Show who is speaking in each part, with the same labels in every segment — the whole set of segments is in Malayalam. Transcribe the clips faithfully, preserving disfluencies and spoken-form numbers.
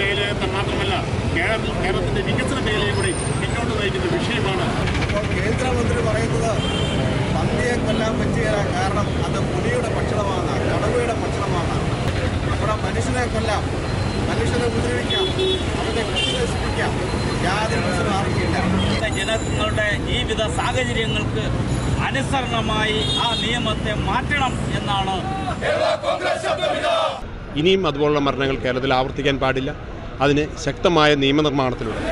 Speaker 1: മേഖലയെ മാത്രമല്ല കേരളത്തിന്റെ വികസന മേഖലയെ കൂടി മുന്നോട്ട് നയിക്കുന്ന വിഷയമാണ്.
Speaker 2: ഇപ്പോൾ കേന്ദ്രമന്ത്രി പറയുന്നത് പന്നിയെ കൊല്ലാൻ പറ്റിയ കാരണം അത് പുലിയുടെ ഭക്ഷണമാണ്, കടുവയുടെ ഭക്ഷണമാണ്. ഇവിടെ മനുഷ്യനെ കൊല്ലാം, മനുഷ്യനെ ഉപദ്രവിക്കാം, അവരുടെ കൃഷി നശിപ്പിക്കാം, യാതൊരു പ്രശ്നം ആർക്കില്ല.
Speaker 3: ജനങ്ങളുടെ ജീവിത സാഹചര്യങ്ങൾക്ക് അനുസരണമായി ആ നിയമത്തെ മാറ്റണം എന്നാണ്.
Speaker 1: ഇനിയും അതുപോലുള്ള മരണങ്ങൾ കേരളത്തിൽ ആവർത്തിക്കാൻ പാടില്ല. അതിന് ശക്തമായ നിയമനിർമ്മാണത്തിലൂടെ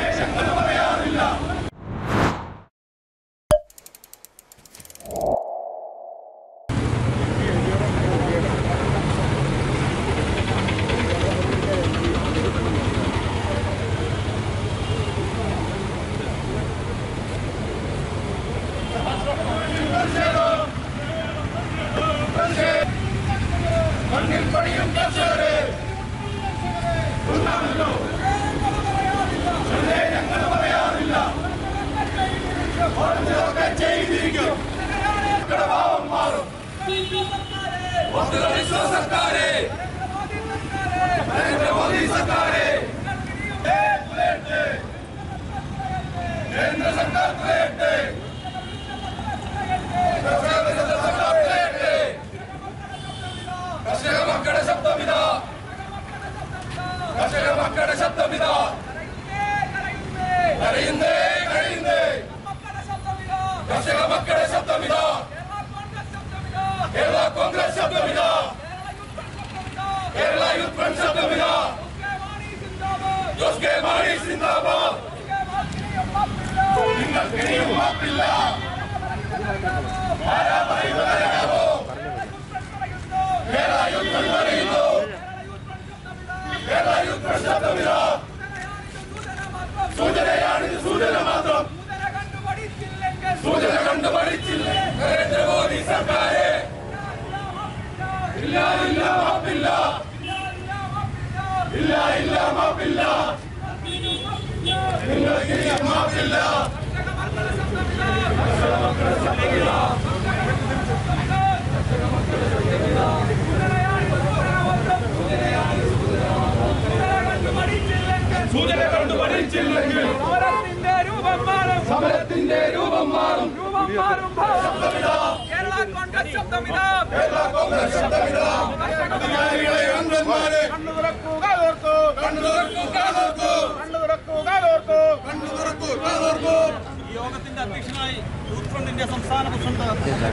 Speaker 3: യോഗത്തിന്റെ അധ്യക്ഷനായി യൂത്ത് ഫ്രണ്ടിന്റെ സംസ്ഥാന പ്രസിഡന്റ്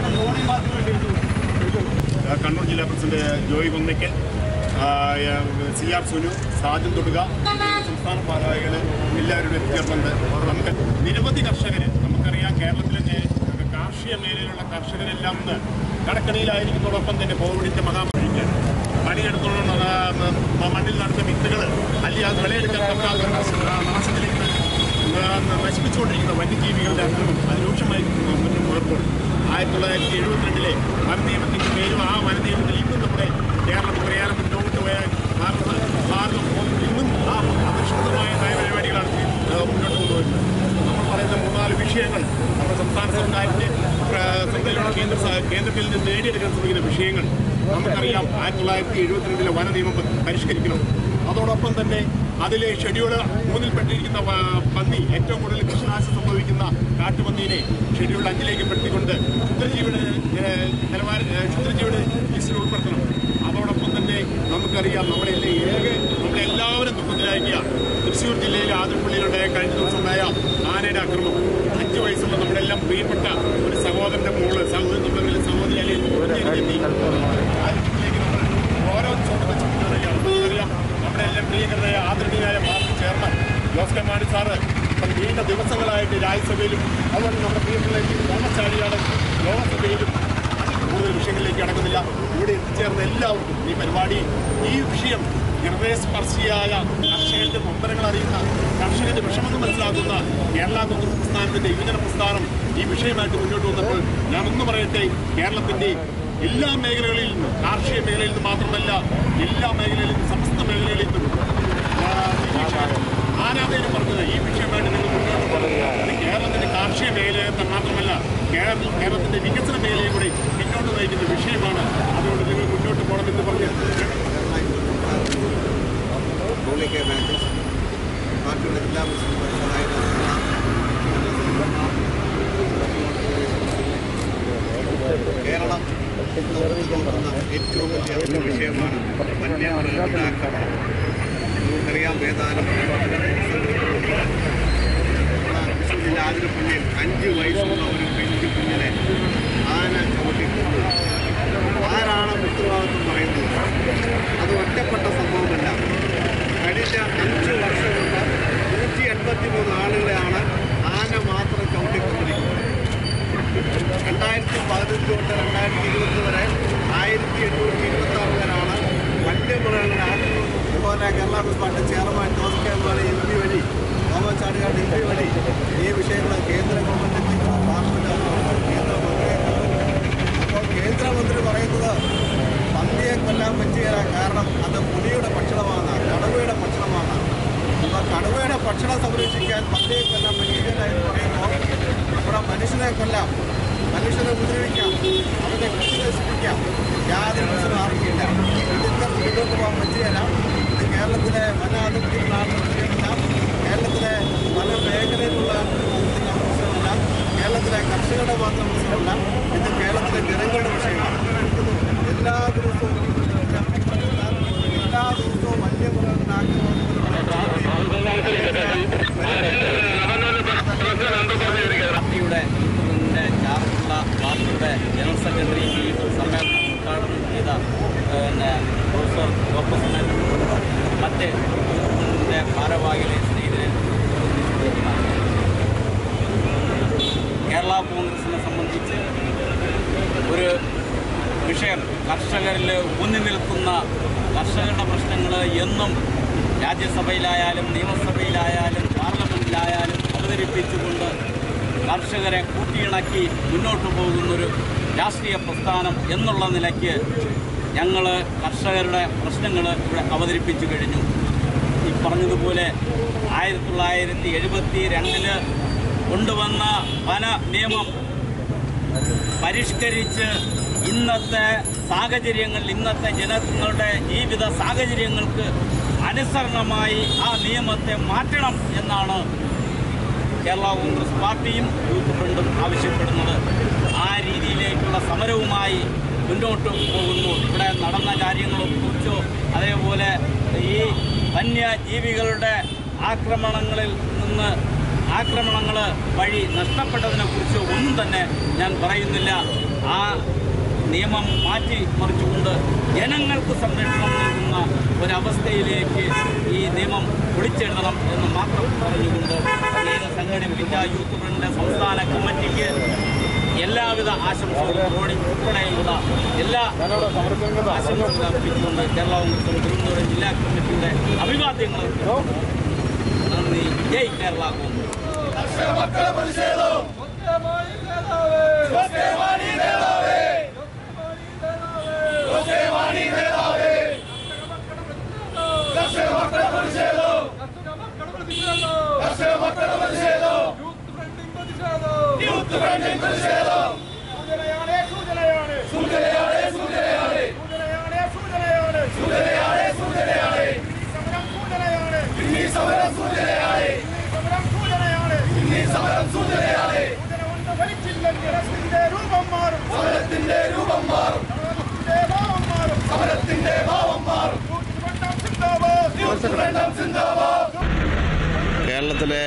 Speaker 1: കണ്ണൂർ ജില്ലാ president Joy Konnakkal, C R Sunu, Sajan Thoduka, സംസ്ഥാന ഭാരവാഹികൾ എല്ലാവരും എത്തിച്ചേർന്നുണ്ട്. നമുക്ക് നിരവധി കർഷകർ, നമുക്കറിയാം കേരളത്തിലെ കാർഷിക മേഖലയിലുള്ള കർഷകരെല്ലാം ഇന്ന് കടക്കണിയിലായിരിക്കുന്നതോടൊപ്പം തന്നെ കോവിഡിന്റെ മഹാമാരിക്കാൻ പണിയെടുത്തുള്ള മണ്ണിൽ നടന്ന വിത്തുകൾ അല്ലെങ്കിൽ അത് വിളയെടുക്കാൻ പറ്റാത്ത നാശത്തിലേക്ക് നശിപ്പിച്ചുകൊണ്ടിരിക്കുന്ന വന്യജീവികളുടെ അക്രമം അതിരൂക്ഷമായി മുന്നിൽ മുതൽപ്പോൾ ആയിരത്തി തൊള്ളായിരത്തി എഴുപത്തിരണ്ടിലെ വനനിയമത്തിൻ്റെ പേരും ആ വനനിയമത്തിൽ ഇന്നും നമ്മുടെ കേരളം പ്രയാണം മുന്നോട്ട് പോയാൽ ഭാരതം ഇന്നും ആ അധിഷ്ഠിതമായ നയപരിപാടികളാണ് മുന്നോട്ട് കൊണ്ടുവരുന്നത്. നമ്മൾ പറയുന്ന മൂന്നാല് വിഷയങ്ങൾ നമ്മുടെ സംസ്ഥാന സർക്കാരിൻ്റെ ശ്രദ്ധയിലുള്ള കേന്ദ്ര കേന്ദ്രത്തിൽ നിന്ന് നേടിയെടുക്കാൻ ശ്രമിക്കുന്ന വിഷയങ്ങൾ നമുക്കറിയാം. ആയിരത്തി തൊള്ളായിരത്തി എഴുപത്തിരണ്ടിലെ വന നിയമം പരിഷ്കരിക്കണം. അതോടൊപ്പം തന്നെ അതിലെ ഷെഡ്യൂള് മൂന്നിൽപ്പെട്ടിരിക്കുന്ന പന്നി, ഏറ്റവും കൂടുതൽ കൃഷിനാശം സംഭവിക്കുന്ന കാട്ടുപന്നീനെ ഷെഡ്യൂൾ അഞ്ചിലേക്ക് പെടുത്തിക്കൊണ്ട് ക്ഷുദ്രജീവിയുടെ നിലവാര ക്ഷുദ്രജീവിയുടെ ലിസ്റ്റിൽ ഉൾപ്പെടുത്തണം. അതോടൊപ്പം തന്നെ നമുക്കറിയാം നമ്മുടെ ഏക നമ്മുടെ എല്ലാവരും ദുഃഖത്തിലാക്കിയ തൃശ്ശൂർ ജില്ലയിലെ ആതിരപ്പള്ളിയിലുണ്ടായ കഴിഞ്ഞ ദിവസമുണ്ടായ ആനയുടെ ആക്രമണം. അഞ്ച് വയസ്സുള്ള നമ്മുടെ എല്ലാം പ്രിയപ്പെട്ട ഒരു സഹോദരന്റെ മോള് സഹോദരൻ നമ്മുടെ സഹോദരി അല്ലെങ്കിൽ ആതിരപ്പള്ളിയിലേക്ക് നമ്മൾ ഓരോ ചോദ്യം വെച്ചിട്ടുണ്ടെങ്കിൽ നമുക്കറിയാം നമ്മുടെ എല്ലാം പ്രിയകരനായ ആദരണീയായ party chairman Jose K Mani sir നീണ്ട ദിവസങ്ങളായിട്ട് രാജ്യസഭയിലും അതുപോലെ നമ്മുടെ പ്രിയപ്പെട്ട തോമസ് ചാഴികാടൻ ലോകസഭയിലും കൂടുതൽ വിഷയങ്ങളിലേക്ക് കടക്കുന്നില്ല. ഇവിടെ എത്തിച്ചേർന്ന എല്ലാവർക്കും ഈ പരിപാടി ഈ വിഷയം ഹൃദയസ്പർശിയായ കർഷകന്റെ നൊമ്പരങ്ങൾ അറിയുന്ന കർഷകന്റെ വിഷമങ്ങൾ മനസ്സിലാക്കുന്ന കേരള കോൺഗ്രസ് പ്രസ്ഥാനത്തിന്റെ യുവജന പ്രസ്ഥാനം ഈ വിഷയമായിട്ട് മുന്നോട്ട് വന്നപ്പോൾ ഞാൻ ഒന്ന് പറയട്ടെ, കേരളത്തിന്റെ എല്ലാ മേഖലകളിൽ നിന്നും, കാർഷിക മേഖലയിൽ നിന്ന് മാത്രമല്ല എല്ലാ മേഖലകളിൽ നിന്നും, സമസ്ത മേഖലകളിൽ നിന്നും ആരാധകരും പറഞ്ഞത് ഈ വിഷയമായിട്ട് നിങ്ങൾ മുന്നോട്ട് പോകുന്നത് കേരളത്തിന്റെ കാർഷിക മേഖലയെ മാത്രമല്ല കേരളത്തിന്റെ വികസന മേഖലയെ കൂടി മുന്നോട്ട് നയിക്കുന്ന വിഷയമാണ്. അതുകൊണ്ട് നിങ്ങൾ മുന്നോട്ട് പോകണമെന്ന് പറഞ്ഞ്
Speaker 2: കേരളം നോക്കുന്ന ഏറ്റവും വലിയ ഒരു വിഷയമാണ് വന്യമൃഗങ്ങളുടെ ആക്രമണം. നമുക്കറിയാം, ഏതാനും തൃശ്ശൂർ ജില്ല ആതിരപ്പള്ളിയിൽ അഞ്ച് വയസ്സുള്ള ഒരു പെൺകുട്ടി കുഞ്ഞിനെ ആന ചവിട്ടിക്കൊണ്ടു. ആരാണ് ഉത്തരവാദിത്വം പറയുന്നത്? അത് ഒറ്റപ്പെട്ട സംഭവമല്ല. കഴിഞ്ഞ അഞ്ച് വർഷം കൊണ്ട് നൂറ്റി എൺപത്തി മൂന്ന് ആളുകളെയാണ് ആന മാത്രം ചവിട്ടിക്കൊണ്ടിരിക്കുന്നത്. രണ്ടായിരത്തി പതിനഞ്ച് തൊട്ട് രണ്ടായിരത്തി ഇരുപത്തി വരെ ആയിരത്തി എണ്ണൂറ്റി ഇരുപത്തി ആറ് പേരാണ് വന്യമൃഗങ്ങളുടെ ആക്രമണം. അതുപോലെ Kerala party chairman Jose K Mani M P വഴി, തോമസ് ചാണ്ടിക്കാട് എം പി വഴി ഈ വിഷയങ്ങൾ കേന്ദ്ര ഗവൺമെന്റ് എത്തിക്കുന്ന പാർലമെന്റ് കേന്ദ്രമന്ത്രിയെ അപ്പോൾ കേന്ദ്രമന്ത്രി പറയുന്നത് പന്നിയെ കൊല്ലാൻ പറ്റുകയില്ല, കാരണം അത് പുലിയുടെ ഭക്ഷണമാണ്, കടുവയുടെ ഭക്ഷണമാണ്. അപ്പോൾ കടുവയുടെ ഭക്ഷണം സംരക്ഷിക്കാൻ പന്നിയെ കൊല്ലാൻ പറ്റുകയില്ല എന്ന് പറയുമ്പോൾ ഇവിടെ മനുഷ്യനെ കൊല്ലാം, മനുഷ്യനെ ഉപദ്രവിക്കാം, അവരുടെ കൃഷി നശിപ്പിക്കാം, യാതൊരു പ്രശ്നം ആർക്കില്ല. ഇതിന്റെ മുന്നോട്ട് പോകാൻ പറ്റുകയില്ല. ഇത് കേരളത്തിലെ വനാതിർത്തിയിലുള്ള ആളുകൾ പ്രശ്നമല്ല, കേരളത്തിലെ പല മേഖലയിലുള്ള പ്രശ്നമല്ല, കേരളത്തിലെ കർഷകരുടെ മാത്രം പ്രശ്നമല്ല, ഇത് കേരളത്തിലെ ജനങ്ങളുടെ വിഷയമാണ്. എല്ലാ ദിവസവും എല്ലാ ദിവസവും വന്യമൃഗങ്ങളുടെ
Speaker 3: പാർട്ടിയുടെ ചാർജുള്ള പാർട്ടിയുടെ ജനറൽ സെക്രട്ടറി ഈ സമ്മേളനം ഉദ്ഘാടനം ചെയ്ത പിന്നെ പ്രൊഫസർ ഗോപസമ്മൻ, മറ്റ് ഭാരവാഹികളെ സ്നേഹിതരെ, കേരള കോൺഗ്രസിനെ സംബന്ധിച്ച് ഒരു വിഷയം കർഷകരിൽ ഊന്നി നിൽക്കുന്ന കർഷകരുടെ പ്രശ്നങ്ങൾ എന്നും രാജ്യസഭയിലായാലും നിയമസഭയിലായാലും പാർലമെൻറ്റിലായാലും അവതരിപ്പിച്ചുകൊണ്ട് കർഷകരെ കൂട്ടിയിണക്കി മുന്നോട്ട് പോകുന്നൊരു രാഷ്ട്രീയ പ്രസ്ഥാനം എന്നുള്ള നിലയ്ക്ക് ഞങ്ങൾ കർഷകരുടെ പ്രശ്നങ്ങൾ ഇവിടെ അവതരിപ്പിച്ചു കഴിഞ്ഞു. ഈ പറഞ്ഞതുപോലെ ആയിരത്തി തൊള്ളായിരത്തി എഴുപത്തി രണ്ടില് കൊണ്ടുവന്ന വന നിയമം പരിഷ്കരിച്ച് ഇന്നത്തെ സാഹചര്യങ്ങൾ, ഇന്നത്തെ ജനങ്ങളുടെ ജീവിത സാഹചര്യങ്ങൾക്ക് അനുസരണമായി ആ നിയമത്തെ മാറ്റണം എന്നാണ് കേരള കോൺഗ്രസ് പാർട്ടിയും യൂത്ത് ഫ്രണ്ടും ആവശ്യപ്പെടുന്നത്. ആ രീതിയിലേക്കുള്ള സമരവുമായി മുന്നോട്ട് പോകുന്നു. ഇവിടെ നടന്ന കാര്യങ്ങളെക്കുറിച്ചോ അതേപോലെ ഈ വന്യജീവികളുടെ ആക്രമണങ്ങളിൽ നിന്ന് ആക്രമണങ്ങൾ വഴി നഷ്ടപ്പെട്ടതിനെക്കുറിച്ചോ ഒന്നും തന്നെ ഞാൻ പറയുന്നില്ല. ആ നിയമം മാറ്റി മറിച്ചുകൊണ്ട് ജനങ്ങൾക്ക് സംരക്ഷണം നൽകുന്ന ഒരവസ്ഥയിലേക്ക് ഈ നിയമം പൊളിച്ചെഴുതണം എന്ന് മാത്രം പറഞ്ഞുകൊണ്ട് അദ്ദേഹം സംഘടിപ്പിച്ച യൂത്ത് ഫ്രണ്ടിൻ്റെ സംസ്ഥാന കമ്മിറ്റിക്ക് എല്ലാവിധ ആശംസകളും ഉൾപ്പെടെയുള്ള എല്ലാ ആശംസകളും അർപ്പിച്ചുകൊണ്ട് കേരള കോൺഗ്രസ് തിരുവനന്തപുരം ജില്ലാ കമ്മിറ്റിയുടെ അഭിവാദ്യങ്ങൾ നന്ദി. ജയ് കേരള കോൺഗ്രസ്.
Speaker 2: കേരളത്തിലെ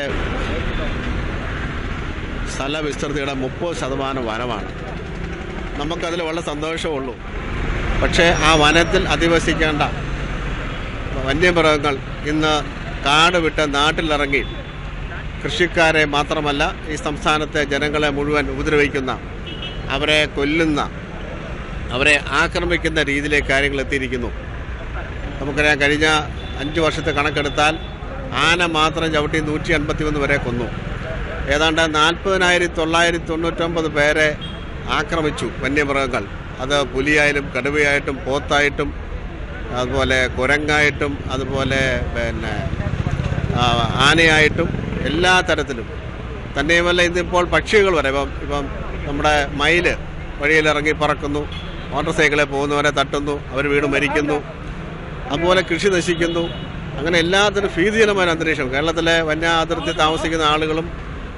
Speaker 2: സ്ഥല വിസ്തൃതിയുടെ മുപ്പത് ശതമാനം വനമാണ്. നമുക്കതിൽ വളരെ സന്തോഷമുള്ളൂ. പക്ഷേ ആ വനത്തിൽ അധിവസിക്കേണ്ട വന്യമൃഗങ്ങൾ ഇന്ന് കാട് വിട്ട് നാട്ടിലിറങ്ങി കൃഷിക്കാരെ മാത്രമല്ല ഈ സംസ്ഥാനത്തെ ജനങ്ങളെ മുഴുവൻ ഉപദ്രവിക്കുന്ന, അവരെ കൊല്ലുന്ന, അവരെ ആക്രമിക്കുന്ന രീതിയിലേക്ക് കാര്യങ്ങൾ എത്തിയിരിക്കുന്നു. നമുക്കറിയാം, കഴിഞ്ഞ അഞ്ച് വർഷത്തെ കണക്കെടുത്താൽ ആന മാത്രം ചവിട്ടി നൂറ്റി അൻപത്തി ഒന്ന് വരെ കൊന്നു. ഏതാണ്ട് നാൽപ്പതിനായിരത്തി തൊള്ളായിരത്തി തൊണ്ണൂറ്റൊമ്പത് പേരെ ആക്രമിച്ചു വന്യമൃഗങ്ങൾ. അത് പുലിയായാലും കടുവയായിട്ടും പോത്തായിട്ടും അതുപോലെ കുരങ്ങായിട്ടും അതുപോലെ പിന്നെ ആനയായിട്ടും എല്ലാ തരത്തിലും. തന്നെയുമല്ല, ഇന്നിപ്പോൾ പക്ഷികൾ വരെ ഇപ്പം ഇപ്പം നമ്മുടെ മയില് വഴിയിലിറങ്ങി പറക്കുന്നു, മോട്ടോർ സൈക്കിളിൽ പോകുന്നവരെ തട്ടുന്നു, അവർ വീണ് മരിക്കുന്നു, അതുപോലെ കൃഷി നശിക്കുന്നു. അങ്ങനെ എല്ലാത്തിനും ഭീതിജനമായ അന്തരീക്ഷം. കേരളത്തിലെ വന്യ അതിർത്തി താമസിക്കുന്ന ആളുകളും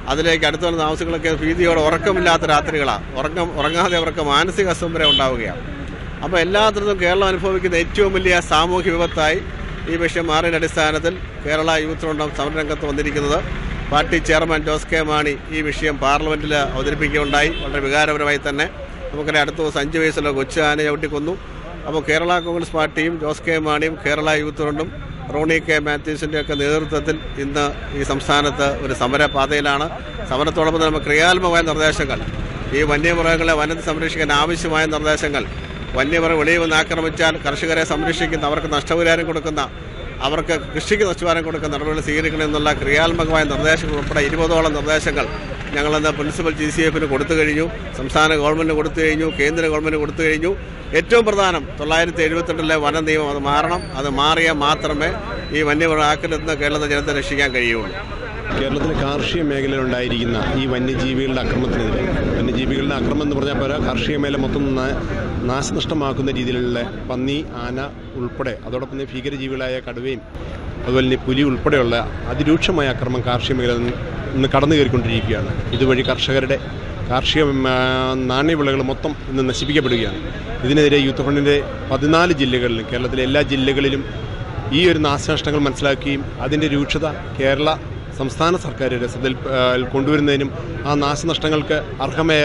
Speaker 2: അതിലേക്ക് അടുത്ത വരുന്ന താമസങ്ങളൊക്കെ ഭീതിയോടെ ഉറക്കമില്ലാത്ത രാത്രികളാണ്. ഉറക്കം ഉറങ്ങാതെ അവർക്ക് മാനസിക അസ്വസ്ഥത ഉണ്ടാവുകയാണ്. അപ്പോൾ എല്ലാത്തിനും കേരളം അനുഭവിക്കുന്ന ഏറ്റവും വലിയ സാമൂഹ്യ വിപത്തായി ഈ വിഷയം മാറിയ അടിസ്ഥാനത്തിൽ കേരള യൂത്ത് ഫ്രണ്ട് സമരരംഗത്ത് വന്നിരിക്കുന്നത്. Party chairman Jose K Mani ഈ വിഷയം പാർലമെൻറ്റിൽ അവതരിപ്പിക്കുകയുണ്ടായി. വളരെ വികാരപരമായി തന്നെ നമുക്കറിയാം, അടുത്ത ദിവസം അഞ്ച് വയസ്സുള്ള കൊച്ചു ആനയെ ചവിട്ടിക്കൊന്നു. അപ്പോൾ കേരള കോൺഗ്രസ് പാർട്ടിയും ജോസ് കെ മാണിയും കേരള യൂത്ത് ഫ്രണ്ടും റോണി കെ മാത്യൂസിൻ്റെ ഒക്കെ നേതൃത്വത്തിൽ ഇന്ന് ഈ സംസ്ഥാനത്ത് ഒരു സമരപാതയിലാണ്. സമരത്തോടൊപ്പം തന്നെ നമുക്ക് ക്രിയാത്മകമായ നിർദ്ദേശങ്ങൾ, ഈ വന്യമൃഗങ്ങളെ വനത്തിൽ സംരക്ഷിക്കാൻ ആവശ്യമായ നിർദ്ദേശങ്ങൾ, വന്യമൃഗം വെളിയിൽ വന്ന് ആക്രമിച്ചാൽ കർഷകരെ സംരക്ഷിക്കുന്ന, അവർക്ക് നഷ്ടപരിഹാരം കൊടുക്കുന്ന, അവർക്ക് കൃഷിക്ക് നഷ്ടപരിഹാരം കൊടുക്കുന്ന നടപടികൾ സ്വീകരിക്കണമെന്നുള്ള ക്രിയാത്മകമായ നിർദ്ദേശങ്ങൾ ഉൾപ്പെടെ ഇരുപതോളം നിർദ്ദേശങ്ങൾ ഞങ്ങളെന്ന് പ്രിൻസിപ്പൽ ജി സി എഫിന് കൊടുത്തു കഴിഞ്ഞു, സംസ്ഥാന ഗവൺമെൻറ്റിന് കൊടുത്തു കഴിഞ്ഞു, കേന്ദ്ര ഗവൺമെൻറ് കൊടുത്തു കഴിഞ്ഞു. ഏറ്റവും പ്രധാനം തൊള്ളായിരത്തി എഴുപത്തെട്ടിലെ വന നിയമം, അത് മാറണം. അത് മാറിയാൽ മാത്രമേ ഈ വന്യമൃഗ ആക്രമണത്തിൽ നിന്ന് കേരളത്തെ ജനത്തെ രക്ഷിക്കാൻ കഴിയുള്ളൂ.
Speaker 4: കേരളത്തിലെ കാർഷിക മേഖലയിലുണ്ടായിരിക്കുന്ന ഈ വന്യജീവികളുടെ അക്രമത്തിനെതിരെ, വന്യജീവികളുടെ അക്രമം എന്ന് പറഞ്ഞാൽ പോരാ, കാർഷിക മേഖല മൊത്തം നാശനഷ്ടമാക്കുന്ന രീതിയിലുള്ള പന്നി, ആന ഉൾപ്പെടെ, അതോടൊപ്പം തന്നെ ഭീകരജീവികളായ കടുവയും അതുപോലെ തന്നെ പുലി ഉൾപ്പെടെയുള്ള അതിരൂക്ഷമായ അക്രമം കാർഷിക മേഖല ഇന്ന് കടന്നു കയറിക്കൊണ്ടിരിക്കുകയാണ്. ഇതുവഴി കർഷകരുടെ കാർഷിക നാണ്യവിളകൾ മൊത്തം ഇന്ന് നശിപ്പിക്കപ്പെടുകയാണ്. ഇതിനെതിരെ യൂത്ത് ഫ്രണ്ടിൻ്റെ പതിനാല് ജില്ലകളിലും, കേരളത്തിലെ എല്ലാ ജില്ലകളിലും ഈ ഒരു നാശനഷ്ടങ്ങൾ മനസ്സിലാക്കുകയും അതിൻ്റെ രൂക്ഷത കേരള സംസ്ഥാന സർക്കാരുകളുടെ ശ്രദ്ധയിൽ കൊണ്ടുവരുന്നതിനും ആ നാശനഷ്ടങ്ങൾക്ക് അർഹമായ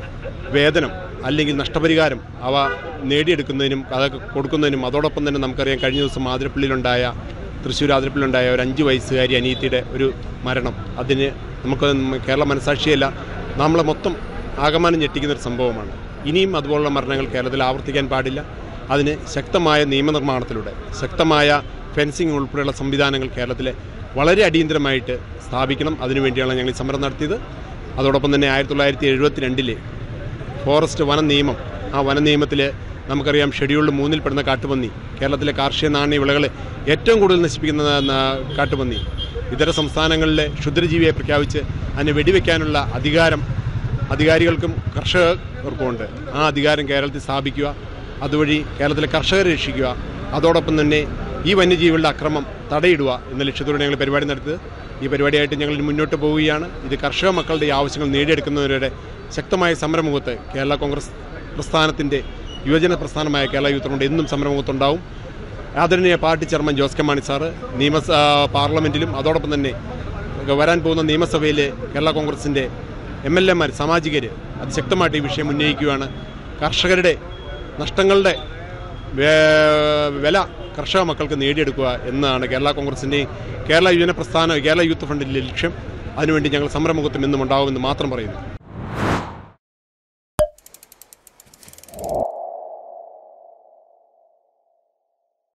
Speaker 4: വേതനം അല്ലെങ്കിൽ നഷ്ടപരിഹാരം അവ നേടിയെടുക്കുന്നതിനും അതൊക്കെ കൊടുക്കുന്നതിനും, അതോടൊപ്പം തന്നെ നമുക്കറിയാം കഴിഞ്ഞ ദിവസം ആതിരപ്പള്ളിയിലുണ്ടായ തൃശ്ശൂർ ആതിരപ്പള്ളിയിലുണ്ടായ ഒരു അഞ്ച് വയസ്സുകാരി അനിയത്തിയുടെ ഒരു മരണം, അതിന് നമുക്ക് കേരള മനസാക്ഷിയല്ല, നമ്മളെ മൊത്തം ആകമാനം ഞെട്ടിക്കുന്നൊരു സംഭവമാണ്. ഇനിയും അതുപോലുള്ള മരണങ്ങൾ കേരളത്തിൽ ആവർത്തിക്കാൻ പാടില്ല. അതിന് ശക്തമായ നിയമനിർമ്മാണത്തിലൂടെ, ശക്തമായ ഫെൻസിങ് ഉൾപ്പെടെയുള്ള സംവിധാനങ്ങൾ കേരളത്തിലെ വളരെ അടിയന്തരമായിട്ട് സ്ഥാപിക്കണം. അതിനുവേണ്ടിയാണ് ഞങ്ങൾ ഈ സമരം നടത്തിയത്. അതോടൊപ്പം തന്നെ ആയിരത്തി തൊള്ളായിരത്തി എഴുപത്തി രണ്ടിലെ ഫോറസ്റ്റ് വന നിയമം, ആ വന നിയമത്തിൽ നമുക്കറിയാം ഷെഡ്യൂൾഡ് മൂന്നിൽപ്പെടുന്ന കാട്ടുപന്നി, കേരളത്തിലെ കാർഷിക നാണ്യ വിളകളെ ഏറ്റവും കൂടുതൽ നശിപ്പിക്കുന്ന കാട്ടുപന്നി, ഇതര സംസ്ഥാനങ്ങളിലെ ക്ഷുദ്രജീവിയെ പ്രഖ്യാപിച്ച് അതിനെ വെടിവെക്കാനുള്ള അധികാരം അധികാരികൾക്കും കർഷകർക്കുമുണ്ട്. ആ അധികാരം കേരളത്തിൽ സ്ഥാപിക്കുക, അതുവഴി കേരളത്തിലെ കർഷകരെ രക്ഷിക്കുക, അതോടൊപ്പം തന്നെ ഈ വന്യജീവികളുടെ അക്രമം തടയിടുക എന്ന ലക്ഷ്യത്തോടെ ഞങ്ങൾ പരിപാടി നടത്തിയത്. ഈ പരിപാടിയായിട്ട് ഞങ്ങൾ മുന്നോട്ട് പോവുകയാണ്. ഇത് കർഷക മക്കളുടെ ആവശ്യങ്ങൾ നേടിയെടുക്കുന്നവരുടെ ശക്തമായ സമരമുഖത്ത് കേരള കോൺഗ്രസ് പ്രസ്ഥാനത്തിൻ്റെ യുവജന പ്രസ്ഥാനമായ കേരള യൂത്ത് ഫ്രണ്ട് എന്നും സമരമുഖത്തുണ്ടാവും. ആദരണീയ party chairman Jose K Mani sir നിയമസ പാർലമെൻറ്റിലും അതോടൊപ്പം തന്നെ വരാൻ പോകുന്ന നിയമസഭയിലെ കേരള കോൺഗ്രസിൻ്റെ എം എൽ എമാർ, സാമാജികർ അതിശക്തമായിട്ട് ഈ വിഷയം ഉന്നയിക്കുകയാണ്. കർഷകരുടെ നഷ്ടങ്ങളുടെ വില കർഷക മക്കൾക്ക് നേടിയെടുക്കുക എന്നാണ് കേരള കോൺഗ്രസിൻ്റെയും കേരള യുവജന പ്രസ്ഥാന കേരള യൂത്ത് ഫ്രണ്ടിൻ്റെ ലക്ഷ്യം. അതിനുവേണ്ടി ഞങ്ങൾ സമരമുഖത്തും എന്നും ഉണ്ടാവുമെന്ന് മാത്രം പറയുന്നു.